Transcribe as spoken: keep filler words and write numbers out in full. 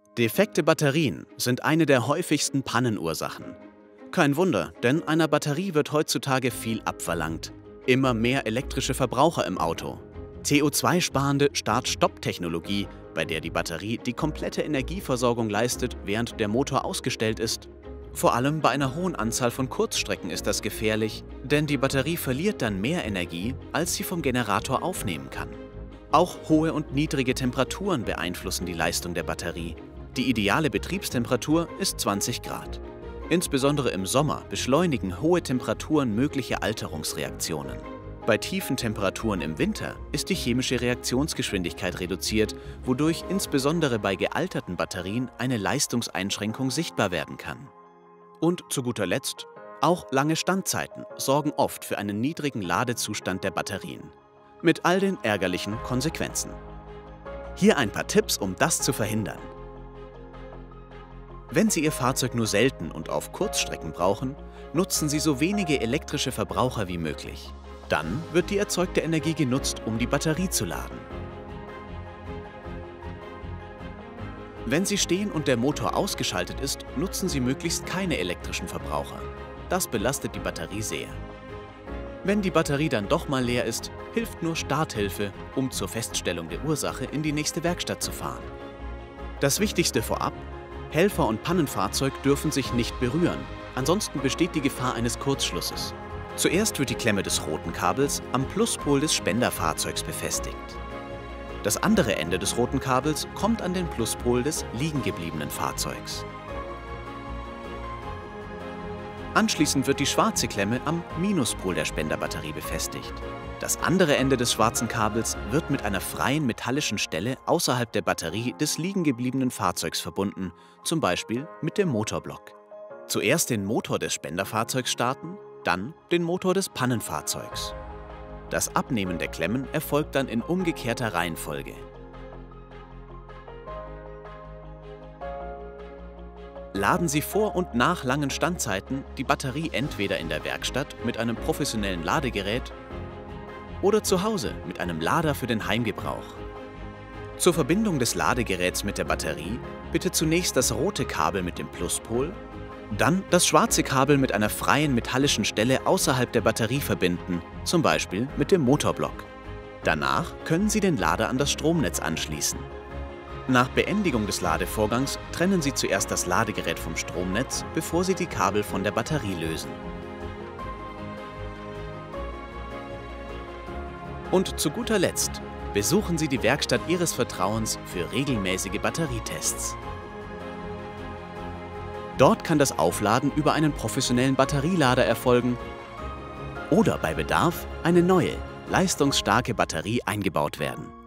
Defekte Batterien sind eine der häufigsten Pannenursachen. Kein Wunder, denn einer Batterie wird heutzutage viel abverlangt. Immer mehr elektrische Verbraucher im Auto. C O zwei sparende Start-Stopp-Technologie, bei der die Batterie die komplette Energieversorgung leistet, während der Motor ausgestellt ist. Vor allem bei einer hohen Anzahl von Kurzstrecken ist das gefährlich, denn die Batterie verliert dann mehr Energie, als sie vom Generator aufnehmen kann. Auch hohe und niedrige Temperaturen beeinflussen die Leistung der Batterie. Die ideale Betriebstemperatur ist zwanzig Grad. Insbesondere im Sommer beschleunigen hohe Temperaturen mögliche Alterungsreaktionen. Bei tiefen Temperaturen im Winter ist die chemische Reaktionsgeschwindigkeit reduziert, wodurch insbesondere bei gealterten Batterien eine Leistungseinschränkung sichtbar werden kann. Und zu guter Letzt, auch lange Standzeiten sorgen oft für einen niedrigen Ladezustand der Batterien. Mit all den ärgerlichen Konsequenzen. Hier ein paar Tipps, um das zu verhindern. Wenn Sie Ihr Fahrzeug nur selten und auf Kurzstrecken brauchen, nutzen Sie so wenige elektrische Verbraucher wie möglich. Dann wird die erzeugte Energie genutzt, um die Batterie zu laden. Wenn Sie stehen und der Motor ausgeschaltet ist, nutzen Sie möglichst keine elektrischen Verbraucher. Das belastet die Batterie sehr. Wenn die Batterie dann doch mal leer ist, hilft nur Starthilfe, um zur Feststellung der Ursache in die nächste Werkstatt zu fahren. Das Wichtigste vorab: Helfer und Pannenfahrzeug dürfen sich nicht berühren, ansonsten besteht die Gefahr eines Kurzschlusses. Zuerst wird die Klemme des roten Kabels am Pluspol des Spenderfahrzeugs befestigt. Das andere Ende des roten Kabels kommt an den Pluspol des liegengebliebenen Fahrzeugs. Anschließend wird die schwarze Klemme am Minuspol der Spenderbatterie befestigt. Das andere Ende des schwarzen Kabels wird mit einer freien metallischen Stelle außerhalb der Batterie des liegengebliebenen Fahrzeugs verbunden, zum Beispiel mit dem Motorblock. Zuerst den Motor des Spenderfahrzeugs starten, dann den Motor des Pannenfahrzeugs. Das Abnehmen der Klemmen erfolgt dann in umgekehrter Reihenfolge. Laden Sie vor und nach langen Standzeiten die Batterie entweder in der Werkstatt mit einem professionellen Ladegerät oder zu Hause mit einem Lader für den Heimgebrauch. Zur Verbindung des Ladegeräts mit der Batterie bitte zunächst das rote Kabel mit dem Pluspol, dann das schwarze Kabel mit einer freien metallischen Stelle außerhalb der Batterie verbinden, zum Beispiel mit dem Motorblock. Danach können Sie den Lader an das Stromnetz anschließen. Nach Beendigung des Ladevorgangs trennen Sie zuerst das Ladegerät vom Stromnetz, bevor Sie die Kabel von der Batterie lösen. Und zu guter Letzt besuchen Sie die Werkstatt Ihres Vertrauens für regelmäßige Batterietests. Dort kann das Aufladen über einen professionellen Batterielader erfolgen oder bei Bedarf eine neue, leistungsstarke Batterie eingebaut werden.